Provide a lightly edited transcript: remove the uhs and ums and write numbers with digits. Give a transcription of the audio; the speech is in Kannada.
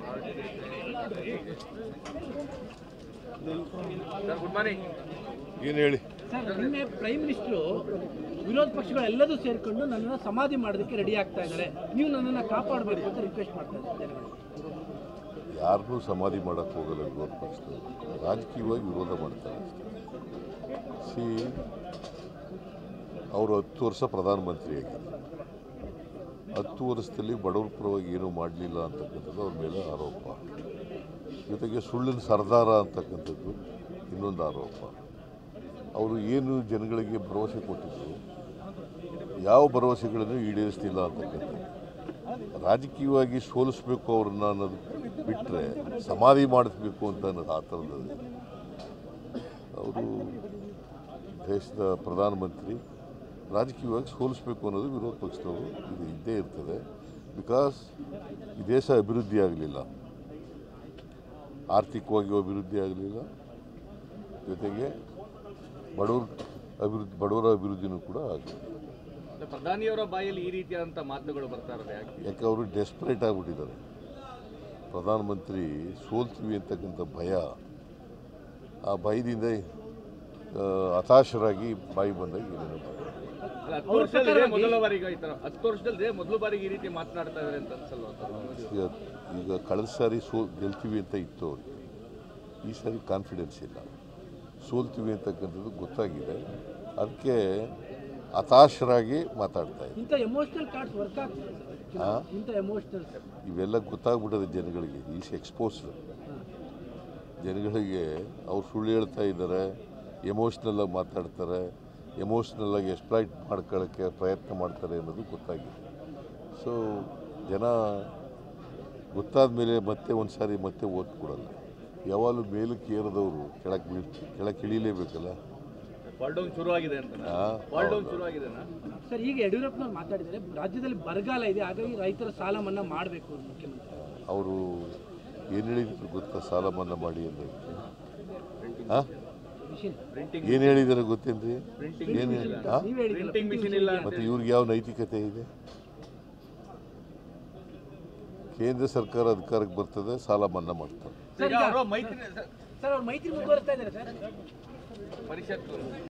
Good morning. ಏನು ಹೇಳಿ ಸರ್, ನಿನ್ನೆ ಪ್ರೈಮ್ ಮಿನಿಸ್ಟರು ವಿರೋಧ ಪಕ್ಷಗಳೆಲ್ಲದೂ ಸೇರಿಕೊಂಡು ನನ್ನನ್ನು ಸಮಾಧಿ ಮಾಡೋದಕ್ಕೆ ರೆಡಿ ಆಗ್ತಾ ಇದ್ದಾರೆ, ನೀವು ನನ್ನನ್ನು ಕಾಪಾಡಬೇಕು ಅಂತ ರಿಕ್ವೆಸ್ಟ್ ಮಾಡ್ತಾ ಇದ್ದಾರೆ ಜನಗಳು. ಯಾರನ್ನೂ ಸಮಾಧಿ ಮಾಡೋಕ್ಕೆ ಹೋಗಲ್ಲ ವಿರೋಧ ಪಕ್ಷದವರು, ರಾಜಕೀಯವಾಗಿ ವಿರೋಧ ಮಾಡ್ತಾರೆ. ಸಿ ಅವರು 10 ವರ್ಷ ಪ್ರಧಾನಮಂತ್ರಿಯಾಗಿದ್ದರು. 10 ವರ್ಷದಲ್ಲಿ ಬಡವರ ಪರವಾಗಿ ಏನೂ ಮಾಡಲಿಲ್ಲ ಅಂತಕ್ಕಂಥದ್ದು ಅವ್ರ ಮೇಲೆ ಆರೋಪ. ಜೊತೆಗೆ ಸುಳ್ಳಿನ ಸರ್ದಾರ ಅಂತಕ್ಕಂಥದ್ದು ಇನ್ನೊಂದು ಆರೋಪ. ಅವರು ಏನು ಜನಗಳಿಗೆ ಭರವಸೆ ಕೊಟ್ಟಿದ್ದರು, ಯಾವ ಭರವಸೆಗಳನ್ನು ಈಡೇರಿಸ್ತಿಲ್ಲ ಅಂತಕ್ಕಂಥದ್ದು. ರಾಜಕೀಯವಾಗಿ ಸೋಲಿಸಬೇಕು ಅವ್ರನ್ನ ಅನ್ನೋದು ಬಿಟ್ಟರೆ ಸಮಾಧಿ ಮಾಡಿಸ್ಬೇಕು ಅಂತ ಅನ್ನೋದು ಆ ಥರದ್ದು. ಅವರು ದೇಶದ ಪ್ರಧಾನಮಂತ್ರಿ, ರಾಜಕೀಯವಾಗಿ ಸೋಲಿಸಬೇಕು ಅನ್ನೋದು ವಿರೋಧ ಪಕ್ಷದವರು ಇದು ಇದ್ದೇ ಇರ್ತದೆ. ಬಿಕಾಸ್ ಈ ದೇಶ ಅಭಿವೃದ್ಧಿ ಆಗಲಿಲ್ಲ, ಆರ್ಥಿಕವಾಗಿ ಅಭಿವೃದ್ಧಿ ಆಗಲಿಲ್ಲ, ಜೊತೆಗೆ ಬಡವರ ಅಭಿವೃದ್ಧಿನೂ ಕೂಡ ಆಗಲಿಲ್ಲ. ಪ್ರಧಾನಿಯವರ ಬಾಯಲ್ಲಿ ಈ ರೀತಿಯಾದಂಥ ಮಾತುಗಳು ಬರ್ತಾ ಇರೋದು ಯಾಕೆ ಅವರು ಡೆಸ್ಪರೇಟ್ ಆಗಿಬಿಟ್ಟಿದ್ದಾರೆ. ಪ್ರಧಾನಮಂತ್ರಿ ಸೋಲ್ತೀವಿ ಅಂತಕ್ಕಂಥ ಭಯ, ಆ ಭಯದಿಂದ ಹತಾಶರಾಗಿ ಬಾಯಿ ಬಂದಾಗ ಏನೇನೋ 10 ವರ್ಷದಲ್ಲಿ ಮೊದಲ ಬಾರಿಗೆ ಈ ರೀತಿ ಮಾತನಾಡ್ತಾ ಇದ್ದಾರೆ ಅಂತ ಅನ್ಸಲ್ವಾ? ಈಗ ಕಳೆದ ಸಾರಿ ಗೆಲ್ತೀವಿ ಅಂತ ಇತ್ತು ಅವ್ರಿಗೆ, ಈ ಸಾರಿ ಕಾನ್ಫಿಡೆನ್ಸ್ ಇಲ್ಲ, ಸೋಲ್ತೀವಿ ಅಂತಕ್ಕಂಥದ್ದು ಗೊತ್ತಾಗಿದೆ. ಅದಕ್ಕೆ ಹತಾಶರಾಗಿ ಮಾತಾಡ್ತಾ ಇದ್ದಾರೆ. ಇವೆಲ್ಲ ಗೊತ್ತಾಗ್ಬಿಟ್ಟದೆ ಜನಗಳಿಗೆ. Is exposed. ಜನಗಳಿಗೆ ಅವ್ರು ಸುಳ್ಳು ಹೇಳ್ತಾ ಇದ್ದಾರೆ, ಎಮೋಷ್ನಲ್ಲಾಗಿ ಮಾತಾಡ್ತಾರೆ, ಎಮೋಷ್ನಲ್ಲಾಗಿ ಎಕ್ಸ್ಪ್ಲಾಯ್ಟ್ ಮಾಡ್ಕೊಳ್ಳೋಕ್ಕೆ ಪ್ರಯತ್ನ ಮಾಡ್ತಾರೆ ಅನ್ನೋದು ಗೊತ್ತಾಗಿದೆ. ಸೊ ಜನ ಗೊತ್ತಾದ ಮೇಲೆ ಮತ್ತೆ ಒಂದು ಸಾರಿ ಮತ್ತೆ ಓಟ್ ಕೊಡಲ್ಲ. ಯಾವಾಗಲೂ ಮೇಲಕ್ಕೆ ಏರಿದವರು ಕೆಳಕ್ಕೆ ಇಳಿಲೇಬೇಕಲ್ಲ. ಸರ್, ಈಗ ಯಡಿಯೂರಪ್ಪನವ್ರು ಮಾತಾಡಿದ್ದಾರೆ, ರಾಜ್ಯದಲ್ಲಿ ಬರಗಾಲ ಇದೆ, ಹಾಗಾಗಿ ರೈತರ ಸಾಲ ಮನ್ನಾ ಮಾಡಬೇಕು ಮುಖ್ಯಮಂತ್ರಿ. ಅವರು ಏನು ಹೇಳಿದ್ರು ಗೊತ್ತಾ? ಸಾಲ ಮನ್ನಾ ಮಾಡಿ ಅಂದರೆ ಏನು ಹೇಳಿದಾರೆ ಗೊತ್ತೇನ್ರಿ? ಏನು ಮತ್ತೆ ಇವ್ರಿಗೆ ಯಾವ ನೈತಿಕತೆ ಇದೆ? ಕೇಂದ್ರ ಸರ್ಕಾರ ಅಧಿಕಾರಕ್ಕೆ ಬರ್ತದೆ, ಸಾಲ ಮನ್ನಾ ಮಾಡ್ತಾರೆ. ಮೈತ್ರಿ ಮುಂದುವರಿಸ್ತಾ ಇದ್ದಾರೆ ಸರ್.